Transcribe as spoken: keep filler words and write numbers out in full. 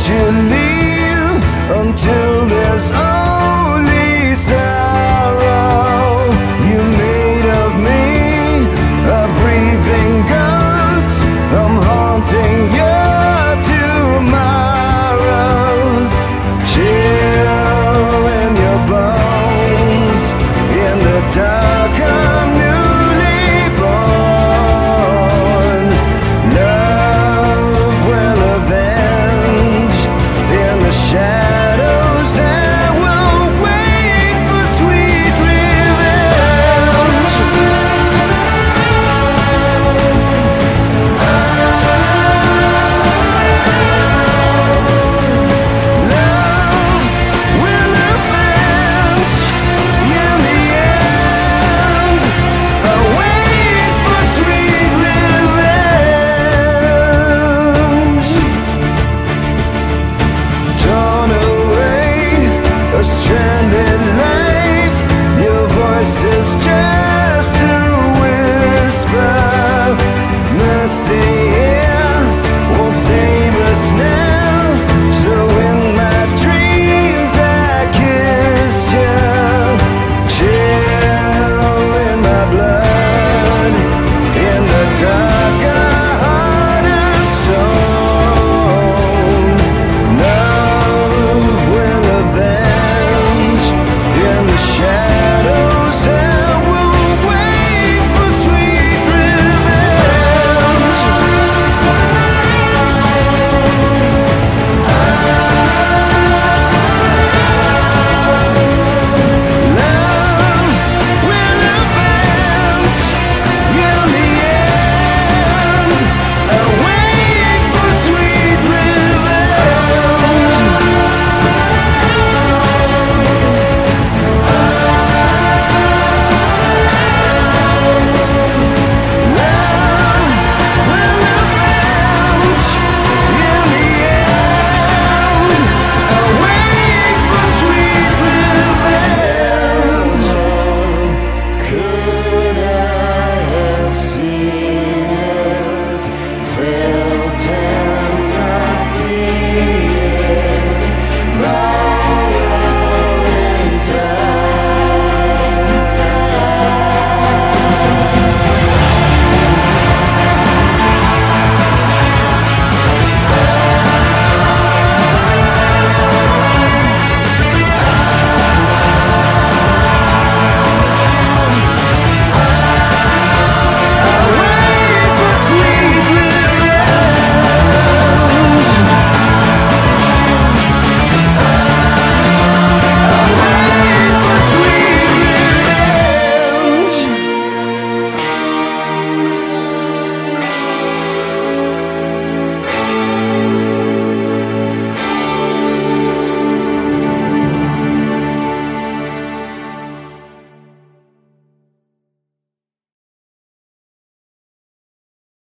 you leave until there's only sorrow. You made of me a breathing ghost. I'm haunting your tomorrows. Chill in your bones in the dark. I'm newly born. Love will avenge in the shadows. I will wait for sweet revenge. Love will avenge in the end. I wait for sweet revenge. Torn away, a stranded life. Your voice is just a whisper. Mercy